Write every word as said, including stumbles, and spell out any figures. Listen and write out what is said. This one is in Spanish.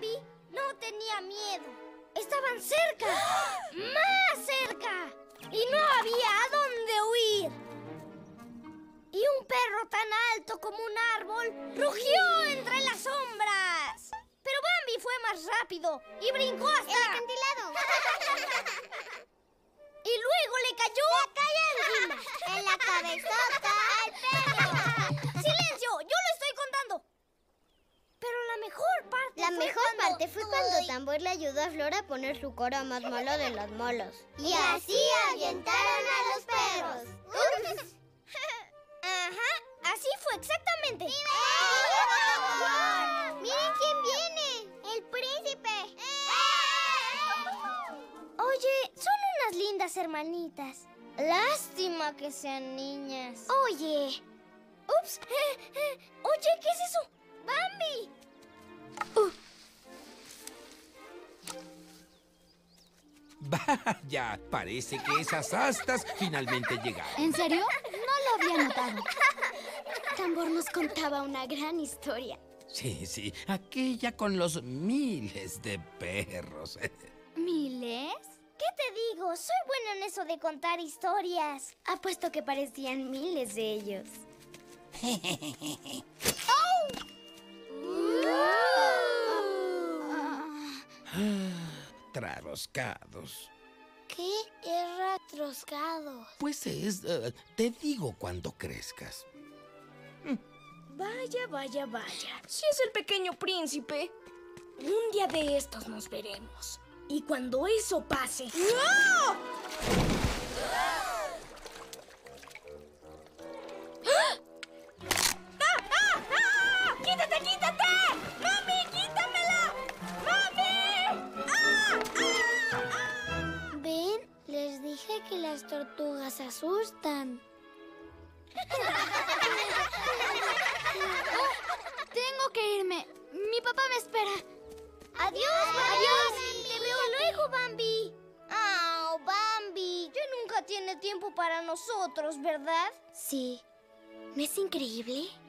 Bambi no tenía miedo. Estaban cerca, más cerca, y no había a dónde huir. Y un perro tan alto como un árbol rugió entre las sombras. Pero Bambi fue más rápido y brincó hasta... ¡el acantilado! Y luego le cayó... ¡Le cayó encima! ¡En la cabezota al perro! ¡Silencio! ¡Yo lo estoy contando! Pero la mejor parte La fue mejor cuando... parte fue cuando Ay. Tambor le ayudó a Flor a poner su cara más mala de los molos. Y así ahuyentaron a los perros. ¡Ups! Ajá, así fue exactamente. ¡Eh! ¡Miren quién viene! ¡El príncipe! Oye, son unas lindas hermanitas. Lástima que sean niñas. Oye. Ups. eh, eh, Oye, ¿qué es eso? ¡Bambi! Uh. Vaya, parece que esas astas finalmente llegaron. ¿En serio? No lo había notado. Tambor nos contaba una gran historia. Sí, sí, aquella con los miles de perros. ¿Miles? ¿Qué te digo? Soy bueno en eso de contar historias. Apuesto que parecían miles de ellos. Traroscados. ¿Qué es ratroscado? Pues es, eh, te digo cuando crezcas. Vaya, vaya, vaya. Si es el pequeño príncipe. Un día de estos nos veremos. Y cuando eso pase... ¡No! ¡Ah! ¡Ah, ah, ah! ¡Quítate, quítate! ¡Mami, quítamela! ¡Mami! ¡Ah, ah, ah! ¿Ven? Les dije que las tortugas asustan. Tengo que irme. Mi papá me espera. ¡Adiós, Bambi! ¡Te veo luego, Bambi! ¡Oh, Bambi! Ya nunca tiene tiempo para nosotros, ¿verdad? Sí. ¿No es increíble?